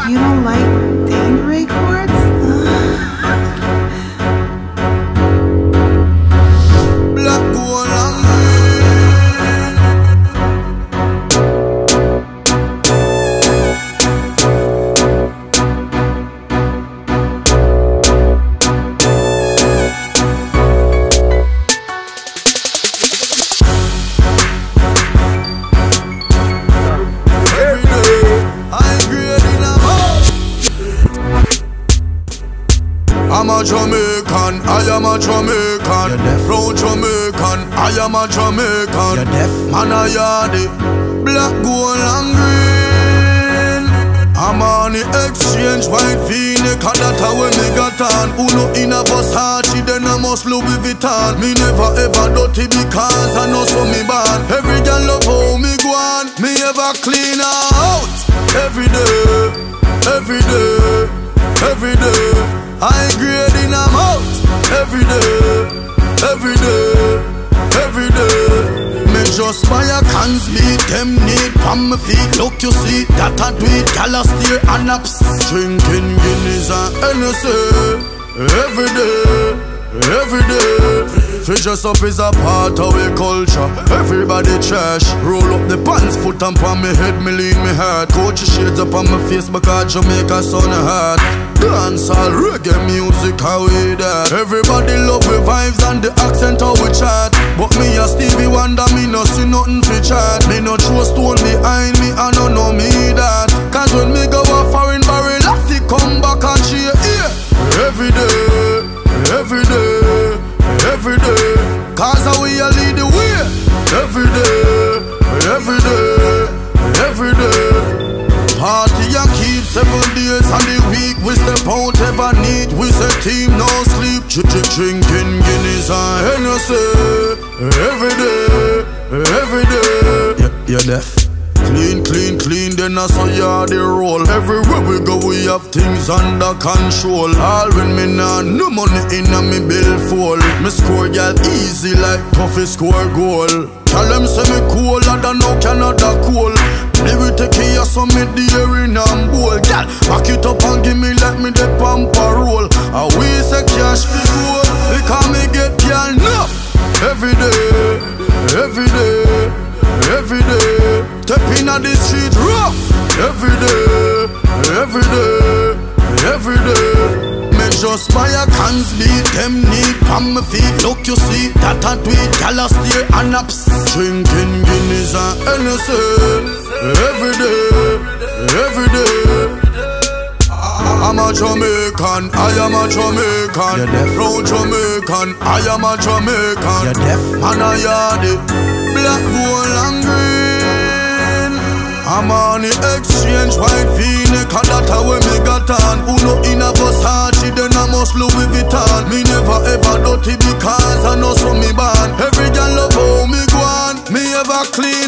You don't like Dangray chords? Black, gold and I'm a Jamaican, I am a Jamaican. Proud Jamaican, I am a Jamaican. Man a yardy, black, gold and green. I'm on the exchange, white V-neck, and that's how me got on. Uno in a Versace, then I must Louis Vuitton. Me never ever dirty because I know so me bad. Every girl love how me go on, me ever clean out. Every day, every day, every day. I grade in a mouth every day, every day, every day. Me just buy a cans beat, them need from my feet. Look you see, that I do it, gala steer and ups. Drinking Guinness and Hennessy every day, every day. Fish us up is a part of our culture. Everybody trash. Roll up the pants, foot up on me head, me lean me heart. Coach shades up on my face because Jamaica sun hard. Dance all reggae music, how we that. Everybody love the vibes and the accent how we chat. But me a Stevie Wonder, me no see nothing for chat. Me no throw stone behind me, I no know me that. Cause when me go a foreign barrel, I fi come back and cheer, yeah. Every day, every day, every day. Cause how we a lead the way. Every day, every day, every day. Party and keep 7 days on the week. We step out ever need. We say team no sleep. Drinking Guinness and Hennessy every day, every day. Yeah, you're deaf. Clean, clean, clean, then I saw ya the roll. Everywhere we go we have things under control. All when me nah no money in a me bill full. Me score y'all easy like Tuffy score goal. Tell them say me cooler than no Canada cool. Me will take care so me dear in and bowl. Girl, back it up and give me like me the pamper roll. I we say cash fi goal because me get y'all enough. Every day, every day, every day. Step in at the street rough. Every day, every day, every day. Me just buy a cans beat, them need from my feet. Look you see, that I do it, gala steer and ups. Drinking Guinness and Hennessy every day, every day. I'm a Jamaican, I am a Jamaican. Proud Jamaican, I am a Jamaican. Man a yardy, black, gold and green. I'm on the exchange, white V-neck, and that's how me got on. Uno in a Versace, then I must Louis Vuitton. Me never ever dirty because I know so me bad. Every girl love how me go on, me ever clean